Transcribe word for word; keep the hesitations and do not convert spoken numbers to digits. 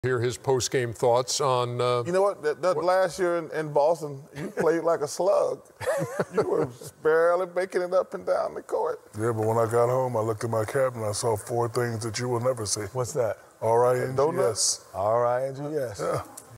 Hear his post-game thoughts on... Uh, you know what? That, that what? last year in, in Boston, you played like a slug. You were barely making it up and down the court. Yeah, but when I got home, I looked at my cabinet and I saw four things that you will never see. What's that? R I N G S. R I N G S. Yeah.